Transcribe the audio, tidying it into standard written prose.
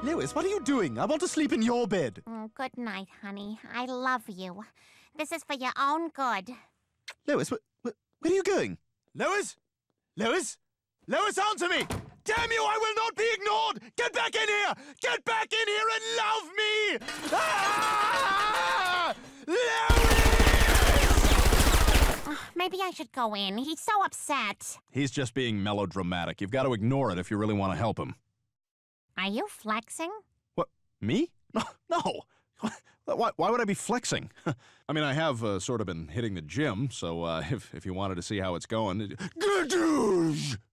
Lewis, what are you doing? I want to sleep in your bed. Good night, honey. I love you. This is for your own good. Lewis, where are you going? Lewis? Lewis? Lewis, answer me! Damn you, I will not be ignored! Get back in here! Get back in here and love me! Ah! Lewis! Maybe I should go in. He's so upset. He's just being melodramatic. You've got to ignore it if you really want to help him. Are you flexing? What, me? No. Why would I be flexing? I mean, I have sort of been hitting the gym, so if you wanted to see how it's going... Gadoosh!